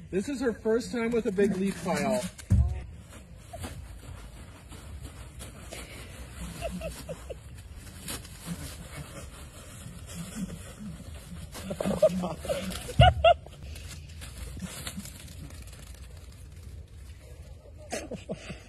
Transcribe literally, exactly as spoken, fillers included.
This is her first time with a big leaf pile. Ha ha ha.